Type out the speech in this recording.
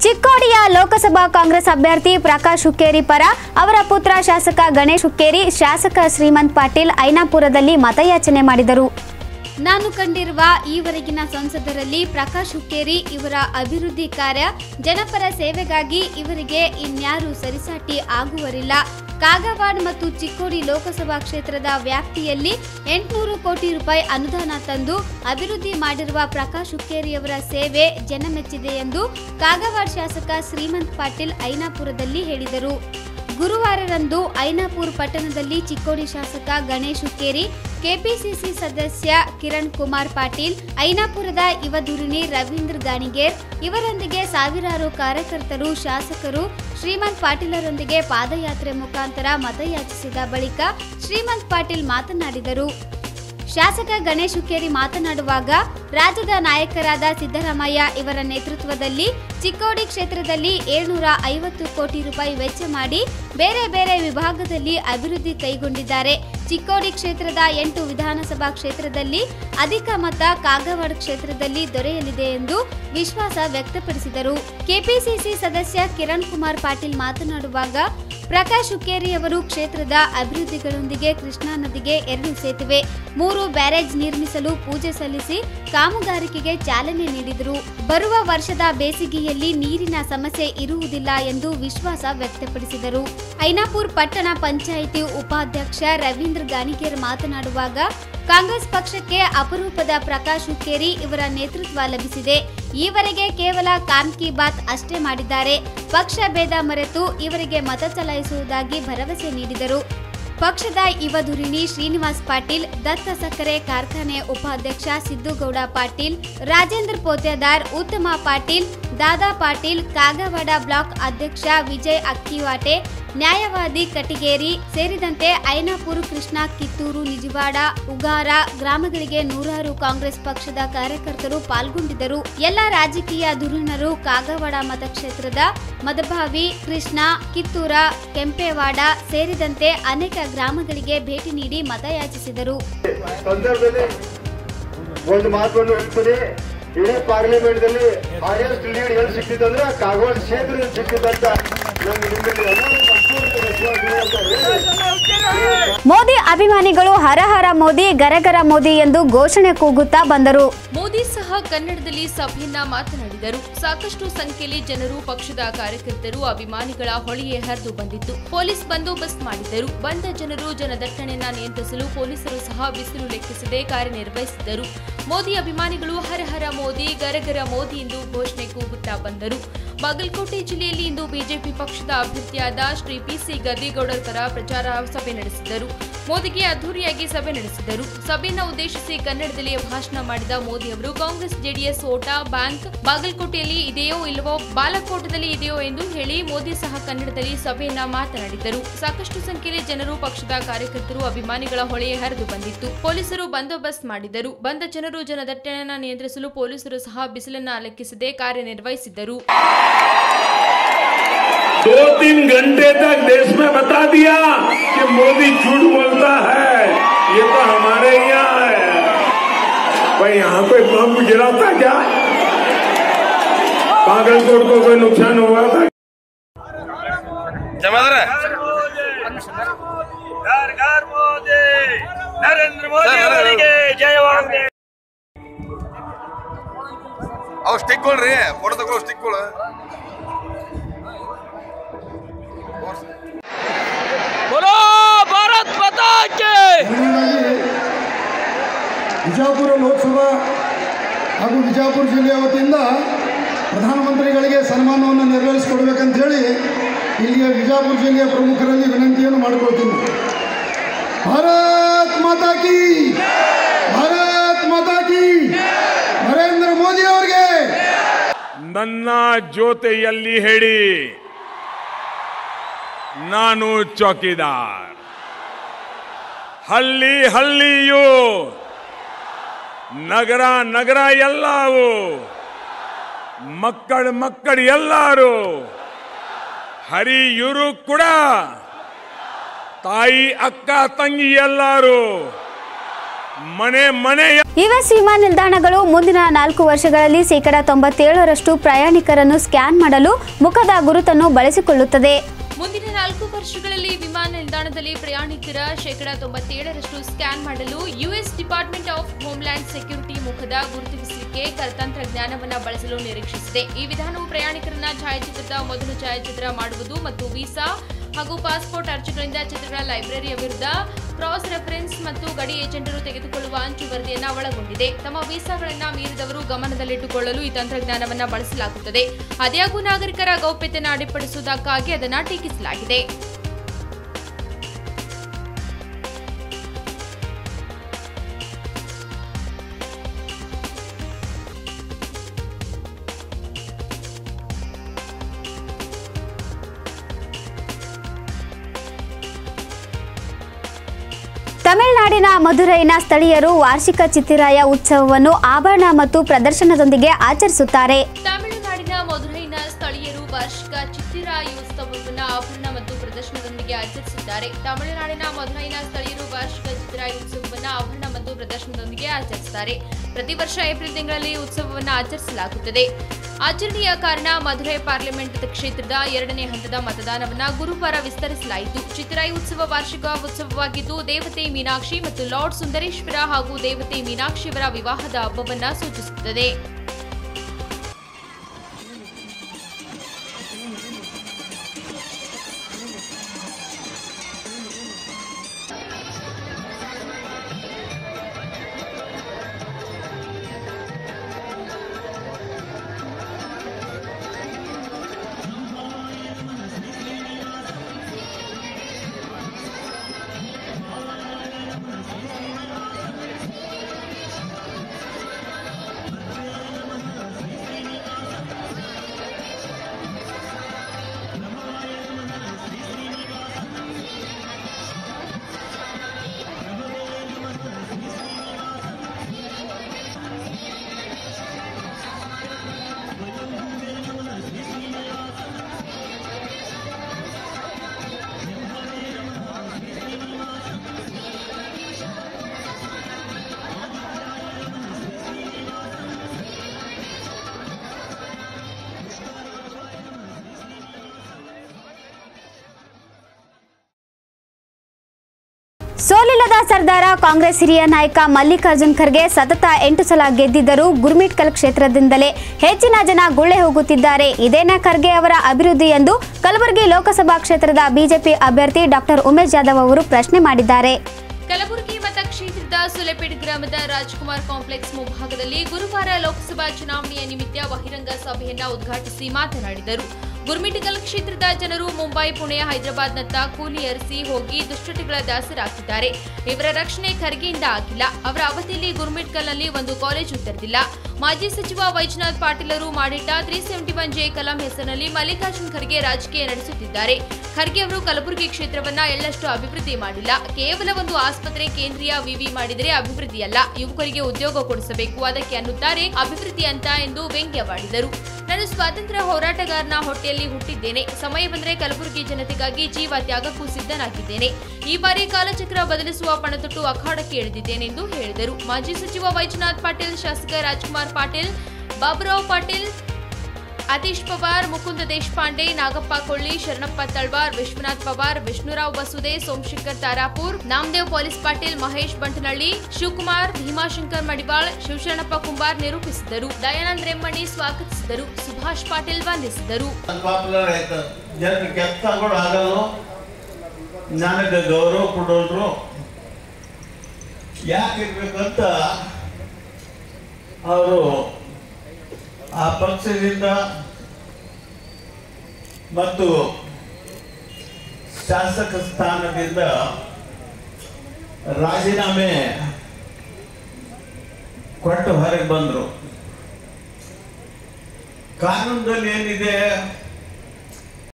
ಚಿಕ್ಕೋಡಿಯ ಲೋಕಸಭಾ ಕಾಂಗ್ರೆಸ್ ಅಭ್ಯರ್ಥಿ ಪ್ರಕಾಶ್ ಹುಕ್ಕೇರಿ ಪರ ಅವರ ಪುತ್ರ ಶಾಸಕ ಗಣೇಶ್ ಹುಕ್ಕೇರಿ ಶಾಸಕ ಶ್ರೀಮಂತ್ ಪಾಟೀಲ್ ಐನಾಪುರದಲ್ಲಿ ಮತಯಾಚನೆ ಮಾಡಿದರು. ನಾನು ಕಂಡಿರುವ ಈವರೆಗಿನ ಸಂಸದರಲ್ಲಿ ಪ್ರಕಾಶ್ ಹುಕ್ಕೇರಿ ಇವರ ಅಭಿವೃದ್ಧಿ ಕಾರ್ಯ ಜನಪರ ಸೇವೆಗಾಗಿ ಇವರಿಗೆ ಇನ್ಯಾರೂ ಸರಿಸಾಟಿ ಆಗುವರಿಲ್ಲ. ಕಾಗವಾಡ ಮತ್ತು ಚಿಕ್ಕೋಡಿ ಲೋಕಸಭಾ ಕ್ಷೇತ್ರದ ವ್ಯಾಪ್ತಿಯಲ್ಲಿ 800 ಕೋಟಿ ರೂಪಾಯಿ ಅನುದಾನ ತಂದು ಅಭಿವೃದ್ಧಿ ಮಾಡಿರುವ ಪ್ರಕಾಶ್ ಹುಕ್ಕೇರಿಯವರ ಸೇವೆ ಜನಮೆಚ್ಚಿದೆ ಎಂದು ಕಾಗವಾಡ ಶಾಸಕ ಶ್ರೀಮಂತ್ ಪಾಟೀಲ್ ಐನಾಪುರದಲ್ಲಿ ಹೇಳಿದರು. ಗುರುವಾರರಂದು ಐನಾಪುರ ಪಟ್ಟಣದಲ್ಲಿ ಚಿಕ್ಕೋಡಿ ಶಾಸಕ ಗಣೇಶ್ ಹುಕ್ಕೇರಿ, ಕೆಪಿಸಿಸಿ ಸದಸ್ಯ ಕಿರಣ್ ಕುಮಾರ್ ಪಾಟೀಲ್, ಐನಾಪುರದ ಯುವಧುರಿಣಿ ರವೀಂದ್ರ ಗಾಣಿಗೇರ್ ಇವರೊಂದಿಗೆ ಸಾವಿರಾರು ಕಾರ್ಯಕರ್ತರು, ಶಾಸಕರು ಶ್ರೀಮಂತ್ ಪಾಟೀಲರೊಂದಿಗೆ ಪಾದಯಾತ್ರೆ ಮುಖಾಂತರ ಮತಯಾಚಿಸಿದ ಬಳಿಕ ಶ್ರೀಮಂತ್ ಪಾಟೀಲ್ ಮಾತನಾಡಿದರು. ಶಾಸಕ ಗಣೇಶ್ ಹುಕ್ಕೇರಿ ಮಾತನಾಡುವಾಗ ರಾಜ್ಯದ ನಾಯಕರಾದ ಸಿದ್ದರಾಮಯ್ಯ ಇವರ ನೇತೃತ್ವದಲ್ಲಿ ಚಿಕ್ಕೋಡಿ ಕ್ಷೇತ್ರದಲ್ಲಿ 750 ಕೋಟಿ ರೂಪಾಯಿ ವೆಚ್ಚ ಮಾಡಿ ಬೇರೆ ಬೇರೆ ವಿಭಾಗದಲ್ಲಿ ಅಭಿವೃದ್ಧಿ ಕೈಗೊಂಡಿದ್ದಾರೆ. ಚಿಕ್ಕೋಡಿ ಕ್ಷೇತ್ರದ 8 ವಿಧಾನಸಭಾ ಕ್ಷೇತ್ರದಲ್ಲಿ ಅಧಿಕ ಮತ ಕಾಗವಾಡ ಕ್ಷೇತ್ರದಲ್ಲಿ ದೊರೆಯಲಿದೆ ಎಂದು ವಿಶ್ವಾಸ ವ್ಯಕ್ತಪಡಿಸಿದರು. ಕೆಪಿಸಿಸಿ ಸದಸ್ಯ ಕಿರಣ್ ಕುಮಾರ್ ಪಾಟೀಲ್ ಮಾತನಾಡುವಾಗ ಪ್ರಕಾಶ್ ಹುಕ್ಕೇರಿಯವರು ಕ್ಷೇತ್ರದ ಅಭಿವೃದ್ಧಿಗಳೊಂದಿಗೆ ಕೃಷ್ಣಾ ನದಿಗೆ 2 ಸೇತುವೆ, 3 ಬ್ಯಾರೇಜ್ ನಿರ್ಮಿಸಲು ಪೂಜೆ ಸಲ್ಲಿಸಿ ಕಾಮಗಾರಿಕೆಗೆ ಚಾಲನೆ ನೀಡಿದರು. ಬರುವ ವರ್ಷದ ಬೇಸಿಗೆಯಲ್ಲಿ ನೀರಿನ ಸಮಸ್ಯೆ ಇರುವುದಿಲ್ಲ ಎಂದು ವಿಶ್ವಾಸ ವ್ಯಕ್ತಪಡಿಸಿದರು. ಐನಾಪುರ ಪಟ್ಟಣ ಪಂಚಾಯಿತಿ ಉಪಾಧ್ಯಕ್ಷ ರವೀಂದ್ರ ಗಾಣಿಗೇರ್ ಮಾತನಾಡುವಾಗ ಕಾಂಗ್ರೆಸ್ ಪಕ್ಷಕ್ಕೆ ಅಪರೂಪದ ಪ್ರಕಾಶ್ ಹುಕ್ಕೇರಿ ಇವರ ನೇತೃತ್ವ ಲಭಿಸಿದೆ. ಈವರೆಗೆ ಕೇವಲ ಕಾಮ್ ಕಿ ಬಾತ್ ಅಷ್ಟೇ ಮಾಡಿದ್ದಾರೆ. ಪಕ್ಷ ಭೇದ ಮರೆತು ಇವರಿಗೆ ಮತ ಚಲಾಯಿಸುವುದಾಗಿ ಭರವಸೆ ನೀಡಿದರು. ಪಕ್ಷದ ಯುವಧುರಿಣಿ ಶ್ರೀನಿವಾಸ್ ಪಾಟೀಲ್, ದತ್ತ ಸಕ್ಕರೆ ಕಾರ್ಖಾನೆ ಉಪಾಧ್ಯಕ್ಷ ಸಿದ್ದುಗೌಡ ಪಾಟೀಲ್, ರಾಜೇಂದ್ರ ಪೋತ್ಯಾದಾರ್, ಉತ್ತಮ ಪಾಟೀಲ್, ದಾದಾ ಪಾಟೀಲ್, ಕಾಗವಾಡ ಬ್ಲಾಕ್ ಅಧ್ಯಕ್ಷ ವಿಜಯ್ ಅಕ್ಕಿವಾಟೆ, ನ್ಯಾಯವಾದಿ ಕಟಿಗೇರಿ ಸೇರಿದಂತೆ ಐನಾಪುರ, ಕೃಷ್ಣಾ, ಕಿತ್ತೂರು, ನಿಜವಾಡ, ಉಗಾರ ಗ್ರಾಮಗಳಿಗೆ ನೂರಾರು ಕಾಂಗ್ರೆಸ್ ಪಕ್ಷದ ಕಾರ್ಯಕರ್ತರು ಪಾಲ್ಗೊಂಡಿದ್ದರು. ಎಲ್ಲ ರಾಜಕೀಯ ಧುರೀಣರು ಕಾಗವಾಡ ಮತಕ್ಷೇತ್ರದ ಮದಭಾವಿ, ಕೃಷ್ಣಾ, ಕಿತ್ತೂರ, ಕೆಂಪೇವಾಡ ಸೇರಿದಂತೆ ಅನೇಕ ಗ್ರಾಮಗಳಿಗೆ ಭೇಟಿ ನೀಡಿ ಮತಯಾಚಿಸಿದರು. ಒಂದು ಮಾತನ್ನು ಹೇಳ್ತೀನಿ, ಇಡೀ ಪಾರ್ಲಿಮೆಂಟ್ ದಲ್ಲಿ ಹೈಯೆಸ್ಟ್ ಲೀಡ್ ಎಲ್ಲಿ ಸಿಕ್ಕಿದ್ರೆ ಕಾಗವಾಡ ಕ್ಷೇತ್ರದಲ್ಲಿ ಸಿಕ್ಕಿದಂತ ಮೋದಿ ಅಭಿಮಾನಿಗಳು ಹರ ಹರ ಮೋದಿ, ಗರಗರ ಮೋದಿ ಎಂದು ಘೋಷಣೆ ಕೂಗುತ್ತಾ ಬಂದರು. ಮೋದಿ ಸಹ ಕನ್ನಡದಲ್ಲಿ ಸಭೆಯನ್ನ ಮಾತನಾಡಿದರು. ಸಾಕಷ್ಟು ಸಂಖ್ಯೆಯಲ್ಲಿ ಜನರು, ಪಕ್ಷದ ಕಾರ್ಯಕರ್ತರು, ಅಭಿಮಾನಿಗಳ ಹೊಳೆಯೇ ಹರಿದು ಬಂದಿತ್ತು. ಪೊಲೀಸ್ ಬಂದೋಬಸ್ತ್ ಮಾಡಿದ್ದರು. ಬಂದ ಜನರು ಜನದಟ್ಟಣೆಯನ್ನ ನಿಯಂತ್ರಿಸಲು ಪೊಲೀಸರು ಸಹ ಬಿಸಿಲು ಲೆಕ್ಕಿಸದೆ ಕಾರ್ಯನಿರ್ವಹಿಸಿದ್ದರು. ಮೋದಿ ಅಭಿಮಾನಿಗಳು ಹರ ಹರ ಮೋದಿ, ಗರಗರ ಮೋದಿ ಎಂದು ಘೋಷಣೆ ಕೂಗುತ್ತಾ ಬಂದರು. ಬಾಗಲಕೋಟೆ ಜಿಲ್ಲೆಯಲ್ಲಿ ಇಂದು ಬಿಜೆಪಿ ಪಕ್ಷದ ಅಭ್ಯರ್ಥಿಯಾದ ಶ್ರೀ ಪಿಸಿ ಗದ್ದಿಗೌಡರ ಪರ ಪ್ರಚಾರ ಸಭೆ ನಡೆಸಿದರು. ಮೋದಿಗೆ ಅದ್ದೂರಿಯಾಗಿ ಸಭೆ ನಡೆಸಿದರು. ಸಭೆಯನ್ನು ಉದ್ದೇಶಿಸಿ ಕನ್ನಡದಲ್ಲಿ ಭಾಷಣ ಮಾಡಿದ ಮೋದಿ ಅವರು ಕಾಂಗ್ರೆಸ್ ಜೆಡಿಎಸ್ ಓಟ ಬ್ಯಾಂಕ್ ಬಾಗಲಕೋಟೆಯಲ್ಲಿ ಇದೆಯೋ ಇಲ್ಲವೋ, ಬಾಲಕೋಟದಲ್ಲಿ ಇದೆಯೋ ಎಂದು ಹೇಳಿ ಮೋದಿ ಸಹ ಕನ್ನಡದಲ್ಲಿ ಸಭೆಯನ್ನ ಮಾತನಾಡಿದರು. ಸಾಕಷ್ಟು ಸಂಖ್ಯೆಯಲ್ಲಿ ಜನರು, ಪಕ್ಷದ ಕಾರ್ಯಕರ್ತರು, ಅಭಿಮಾನಿಗಳ ಹೊಳೆಯೇ ಹರಿದು ಬಂದಿತ್ತು. ಪೊಲೀಸರು ಬಂದೋಬಸ್ತ್ ಮಾಡಿದ್ದರು. ಬಂದ ಜನರು ಜನದಟ್ಟಣೆಯನ್ನು ನಿಯಂತ್ರಿಸಲು ಪೊಲೀಸರು ಸಹ ಬಿಸಿಲನ್ನ ಲೆಕ್ಕಿಸದೆ ಕಾರ್ಯನಿರ್ವಹಿಸಿದ್ದರು. 2-3 घंटे तक देश में बता दिया कि मोदी झूठ बोलता है, ये तो हमारे यहाँ है। भाई यहाँ कोई बम गिरा था क्या? बागलकोट को कोई नुकसान हुआ था? जमादार घर घर मोदी, नरेंद्र मोदी ಅವರಿಗೆ ಜಯವಾಗಲಿ. ಅವು ಸ್ಟಿಕ್ ಕೊಡ್ರಿ, ಫೋಟೋ ತಗೊಳ್ಳೋ ಸ್ಟಿಕ್ ಕೊಡು. बोलो भारत माता की। ವಿಜಯಪುರ ಲೋಕಸಭಾ ಹಾಗೂ ವಿಜಯಪುರ ಜಿಲ್ಲೆಯ ವತಿಯಿಂದ ಪ್ರಧಾನಮಂತ್ರಿಗಳಿಗೆ ಸನ್ಮಾನವನ್ನು ನೆರವೇರಿಸಿಕೊಡ್ಬೇಕಂತ ಹೇಳಿ ಇಲ್ಲಿಯ ವಿಜಯಪುರ ಜಿಲ್ಲೆಯ ಪ್ರಮುಖರಲ್ಲಿ ವಿನಂತಿಯನ್ನು ಮಾಡಿಕೊಳ್ತೀನಿ. ಭಾರತ್ ಮಾತಾ ಕಿ, ಭಾರತ್ ಮಾತಾ ಕಿ, ನರೇಂದ್ರ ಮೋದಿ ಅವರಿಗೆ. ನನ್ನ ಜೊತೆಯಲ್ಲಿ ಹೇಳಿ, ನಾನು ಚೌಕಿದಾರ್. ಹಳ್ಳಿ ಹಳ್ಳಿಯೂ, ನಗರ ನಗರ ಎಲ್ಲವೂ, ಮಕ್ಕಳು ಎಲ್ಲರೂ, ಹರಿಯೂರು ಕೂಡ, ತಾಯಿ ಅಕ್ಕ ತಂಗಿ ಎಲ್ಲರೂ, ಮನೆ ಮನೆ ಯುಎಸ್ ವಿಮಾನ ನಿಲ್ದಾಣಗಳು ಮುಂದಿನ 4 ವರ್ಷಗಳಲ್ಲಿ ಶೇಕಡಾ 97ರಷ್ಟು ಪ್ರಯಾಣಿಕರನ್ನು ಸ್ಕ್ಯಾನ್ ಮಾಡಲು ಮುಖದ ಗುರುತನ್ನು ಬಳಸಿಕೊಳ್ಳುತ್ತದೆ. ಮುಂದಿನ 4 ವರ್ಷಗಳಲ್ಲಿ ವಿಮಾನ ನಿಲ್ದಾಣದಲ್ಲಿ ಪ್ರಯಾಣಿಕರ ಶೇಕಡಾ 97ರಷ್ಟು ಸ್ಕ್ಯಾನ್ ಮಾಡಲು US department of homeland security ಮುಖದ ಗುರುತಿಸುವಿಕೆ ತಂತ್ರಜ್ಞಾನವನ್ನು ಬಳಸಲು ನಿರೀಕ್ಷಿಸಿದೆ. ಈ ವಿಧಾನವು ಪ್ರಯಾಣಿಕರನ್ನ ಛಾಯಾಚಿತ್ರದ ಮೊದಲು ಛಾಯಾಚಿತ್ರ ಮಾಡುವುದು ಮತ್ತು ವೀಸಾ ಹಾಗೂ ಪಾಸ್ಪೋರ್ಟ್ ಅರ್ಜಿಗಳಿಂದ ಚಿತ್ರಗಳ ಲೈಬ್ರರಿಯ ವಿರುದ್ಧ ಕ್ರಾಸ್ ರೆಫರೆನ್ಸ್ ಮತ್ತು ಗಡಿ ಏಜೆಂಟರು ತೆಗೆದುಕೊಳ್ಳುವ ಅಂಚು ವರದಿಯನ್ನು ಒಳಗೊಂಡಿದೆ. ತಮ್ಮ ವೀಸಾಗಳನ್ನು ಮೀರಿದವರು ಗಮನದಲ್ಲಿಟ್ಟುಕೊಳ್ಳಲು ಈ ತಂತ್ರಜ್ಞಾನವನ್ನು ಬಳಸಲಾಗುತ್ತದೆ. ಆದಾಗ್ಯೂ ನಾಗರಿಕರ ಗೌಪ್ಯತೆಯನ್ನು ಅಡ್ಡಿಪಡಿಸುವುದಕ್ಕಾಗಿ ಅದನ್ನು ಟೀಕಿಸಲಾಗಿದೆ. ತಮಿಳುನಾಡಿನ ಮಧುರೈನ ಸ್ಥಳೀಯರು ವಾರ್ಷಿಕ ಚಿತ್ತಿರಾಯ ಉತ್ಸವವನ್ನು ಆಭರಣ ಮತ್ತು ಪ್ರದರ್ಶನದೊಂದಿಗೆ ಆಚರಿಸುತ್ತಾರೆ. ತಮಿಳುನಾಡಿನ ಮಧುರೈನ ಸ್ಥಳೀಯರು ವಾರ್ಷಿಕ ಚಿತ್ತಿರಾಯೋತ್ಸವವನ್ನು ಆಭರಣ ಮತ್ತು ಪ್ರದರ್ಶನದೊಂದಿಗೆ ಆಚರಿಸುತ್ತಾರೆ. ತಮಿಳುನಾಡಿನ ಮಧುರೈನ ಸ್ಥಳೀಯರು ವಾರ್ಷಿಕ ಚಿತ್ತಿರಾಯೋತ್ಸವವನ್ನು ಆಭರಣ ಮತ್ತು ಪ್ರದರ್ಶನದೊಂದಿಗೆ ಆಚರಿಸುತ್ತಾರೆ. ಪ್ರತಿ ವರ್ಷ ಏಪ್ರಿಲ್ ತಿಂಗಳಲ್ಲಿ ಉತ್ಸವವನ್ನು ಆಚರಿಸಲಾಗುತ್ತದೆ. ಆಚರಣೆಯ ಕಾರಣ ಮಧುರೈ ಪಾರ್ಲಿಮೆಂಟ್ ಕ್ಷೇತ್ರದ 2ನೇ ಹಂತದ ಮತದಾನವನ್ನು ಗುರುವಾರ ವಿಸ್ತರಿಸಲಾಯಿತು. ಚಿತ್ತಿರಾಯಿ ಉತ್ಸವ ವಾರ್ಷಿಕ ಉತ್ಸವವಾಗಿದ್ದು ದೇವತೆ ಮೀನಾಕ್ಷಿ ಮತ್ತು ಲಾರ್ಡ್ ಸುಂದರೇಶ್ವರ ಹಾಗೂ ದೇವತೆ ಮೀನಾಕ್ಷಿಯವರ ವಿವಾಹದ ಹಬ್ಬವನ್ನು ಸೂಚಿಸುತ್ತದೆ. ಸೋಲಿಲ್ಲದ ಸರ್ದಾರ ಕಾಂಗ್ರೆಸ್ ಹಿರಿಯ ನಾಯಕ ಮಲ್ಲಿಕಾರ್ಜುನ್ ಖರ್ಗೆ ಸತತ 8 ಸಲ ಗೆದ್ದಿದ್ದರೂ ಗುರ್ಮಿಟ್ಕಲ್ ಕ್ಷೇತ್ರದಿಂದಲೇ ಹೆಚ್ಚಿನ ಜನ ಗುಳೆ ಹೋಗುತ್ತಿದ್ದಾರೆ. ಇದೇನಾ ಖರ್ಗೆ ಅವರ ಅಭಿವೃದ್ಧಿ ಎಂದು ಕಲಬುರಗಿ ಲೋಕಸಭಾ ಕ್ಷೇತ್ರದ ಬಿಜೆಪಿ ಅಭ್ಯರ್ಥಿ ಡಾಕ್ಟರ್ ಉಮೇಶ್ ಜಾಧವ್ ಅವರು ಪ್ರಶ್ನೆ ಮಾಡಿದ್ದಾರೆ. ಕಲಬುರಗಿ ಮತಕ್ಷೇತ್ರದ ಸುಲೆಪೇಟ್ ಗ್ರಾಮದ ರಾಜ್ಕುಮಾರ್ ಕಾಂಪ್ಲೆಕ್ಸ್ ಮುಂಭಾಗದಲ್ಲಿ ಗುರುವಾರ ಲೋಕಸಭಾ ಚುನಾವಣೆಯ ನಿಮಿತ್ತ ಬಹಿರಂಗ ಸಭೆಯನ್ನ ಉದ್ಘಾಟಿಸಿ ಮಾತನಾಡಿದರು. ಗುರ್ಮಿಟ್ಕಲ್ ಕ್ಷೇತ್ರದ ಜನರು ಮುಂಬೈ, ಪುಣೆ, ಹೈದರಾಬಾದ್ನತ್ತ ಕೂಲಿ ಅರಸಿ ಹೋಗಿ ದುಶ್ಚಟಗಳ ದಾಸರಾಗಿದ್ದಾರೆ. ಇವರ ರಕ್ಷಣೆ ಖರ್ಗೆಯಿಂದ ಆಗಿಲ್ಲ. ಅವರ ಅವಧಿಯಲ್ಲಿ ಗುರ್ಮಿಟ್ಕಲ್ನಲ್ಲಿ ಒಂದು ಕಾಲೇಜು ತೆರೆದಿಲ್ಲ. ಮಾಜಿ ಸಚಿವ ವೈಜನಾಥ್ ಪಾಟೀಲರು ಮಾಡಿಟ್ಟ 371 ಜೆ ಕಲಂ ಹೆಸರಿನಲ್ಲಿ ಮಲ್ಲಿಕಾರ್ಜುನ್ ಖರ್ಗೆ ರಾಜಕೀಯ ನಡೆಸುತ್ತಿದ್ದಾರೆ. ಖರ್ಗೆ ಅವರು ಕಲಬುರಗಿ ಕ್ಷೇತ್ರವನ್ನ ಎಳ್ಳಷ್ಟು ಅಭಿವೃದ್ಧಿ ಮಾಡಿಲ್ಲ. ಕೇವಲ ಒಂದು ಆಸ್ಪತ್ರೆ, ಕೇಂದ್ರೀಯ ವಿವಿ ಮಾಡಿದರೆ ಅಭಿವೃದ್ಧಿಯಲ್ಲ. ಯುವಕರಿಗೆ ಉದ್ಯೋಗ ಕೊಡಿಸಬೇಕು, ಅದಕ್ಕೆ ಅನ್ನುತ್ತಾರೆ ಅಭಿವೃದ್ಧಿ ಅಂತ ಎಂದು ವ್ಯಂಗ್ಯವಾಡಿದರು. ನಾನು ಸ್ವಾತಂತ್ರ್ಯ ಹೋರಾಟಗಾರನ ಹೊಟ್ಟೆಯಲ್ಲಿ ಹುಟ್ಟಿದ್ದೇನೆ. ಸಮಯ ಬಂದರೆ ಕಲಬುರಗಿ ಜನತೆಗಾಗಿ ಜೀವ ತ್ಯಾಗಕ್ಕೂ ಸಿದ್ಧನಾಗಿದ್ದೇನೆ. ಈ ಬಾರಿ ಕಾಲಚಕ್ರ ಬದಲಿಸುವ ಪಣತೊಟ್ಟು ಅಖಾಡಕ್ಕೆ ಇಳಿದಿದ್ದೇನೆ ಎಂದು ಹೇಳಿದರು. ಮಾಜಿ ಸಚಿವ ವೈಜನಾಥ್ ಪಾಟೀಲ್, ಶಾಸಕ ರಾಜ್ಕುಮಾರ್ ಪಾಟೀಲ್, ಬಾಬುರಾವ್ ಪಾಟೀಲ್, ಅತೀಶ್ ಪವಾರ್, ಮುಕುಂದ ದೇಶಪಾಂಡೆ, ನಾಗಪ್ಪ ಕೊಳ್ಳಿ, ಶರಣಪ್ಪ ತಳ್ವಾರ್, ವಿಶ್ವನಾಥ್ ಪವಾರ್, ವಿಷ್ಣುರಾವ್ ಬಸುದೆ, ಸೋಮಶೇಖರ್ ತಾರಾಪುರ್, ನಾಮದೇವ್ ಪೊಲೀಸ್ ಪಾಟೀಲ್, ಮಹೇಶ್ ಬಂಟನಳ್ಳಿ, ಶಿವಕುಮಾರ್, ಭೀಮಾಶಂಕರ್ ಮಡಿವಾಳ್, ಶಿವಶರಣಪ್ಪ ಕುಂಬಾರ್ ನಿರೂಪಿಸಿದರು. ದಯಾನಂದ್ ರೆಮ್ಮಣಿ ಸ್ವಾಗತಿಸಿದರು. ಸುಭಾಷ್ ಪಾಟೀಲ್ ವಂದಿಸಿದರು. ನನಗೆ ಗೌರವ ಕೊಡೋರು ಯಾಕಿರ್ಬೇಕಂತ ಅವರು ಆ ಪಕ್ಷದಿಂದ ಮತ್ತು ಶಾಸಕ ಸ್ಥಾನದಿಂದ ರಾಜೀನಾಮೆ ಕೊಟ್ಟು ಹೊರಗೆ ಬಂದರು. ಕಾನೂನಲ್ಲಿ ಏನಿದೆ